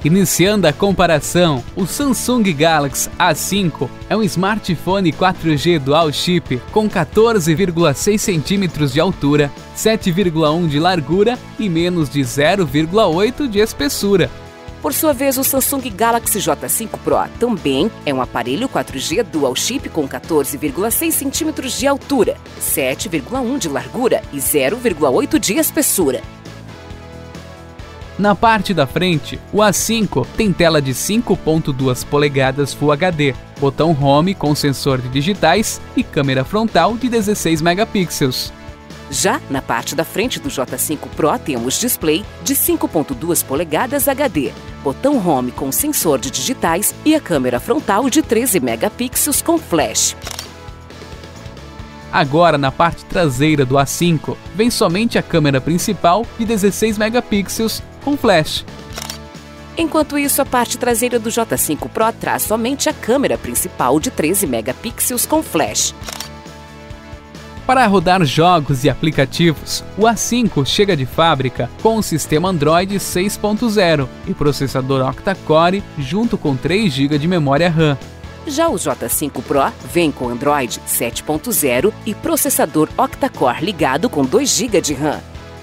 Iniciando a comparação, o Samsung Galaxy A5 é um smartphone 4G dual chip com 14,6 cm de altura, 7,1 de largura e menos de 0,8 de espessura. Por sua vez, o Samsung Galaxy J5 Pro também é um aparelho 4G dual chip com 14,6 cm de altura, 7,1 de largura e 0,8 de espessura. Na parte da frente, o A5 tem tela de 5.2 polegadas Full HD, botão Home com sensor de digitais e câmera frontal de 16 megapixels. Já na parte da frente do J5 Pro temos display de 5.2 polegadas HD, botão Home com sensor de digitais e a câmera frontal de 13 megapixels com flash. Agora, na parte traseira do A5, vem somente a câmera principal de 16 megapixels com flash. Enquanto isso, a parte traseira do J5 Pro traz somente a câmera principal de 13 megapixels com flash. Para rodar jogos e aplicativos, o A5 chega de fábrica com o sistema Android 6.0 e processador octa-core junto com 3 GB de memória RAM. Já o J5 Pro vem com Android 7.0 e processador octa-core ligado com 2 GB de RAM.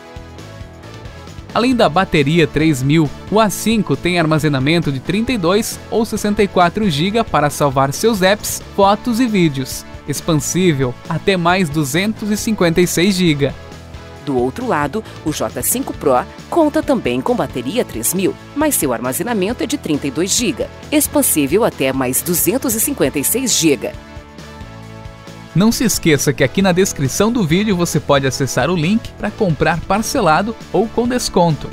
Além da bateria 3000, o A5 tem armazenamento de 32 ou 64 GB para salvar seus apps, fotos e vídeos, expansível até mais 256 GB. Do outro lado, o J5 Pro conta também com bateria 3000, mas seu armazenamento é de 32 GB, expansível até mais 256 GB. Não se esqueça que aqui na descrição do vídeo você pode acessar o link para comprar parcelado ou com desconto.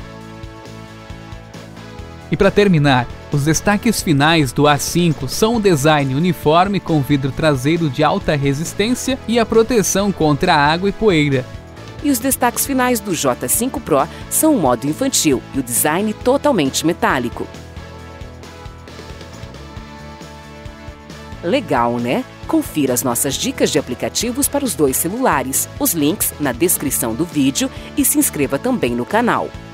E para terminar, os destaques finais do A5 são o design uniforme com vidro traseiro de alta resistência e a proteção contra água e poeira. E os destaques finais do J5 Pro são o modo infantil e o design totalmente metálico. Legal, né? Confira as nossas dicas de aplicativos para os dois celulares, os links na descrição do vídeo e se inscreva também no canal.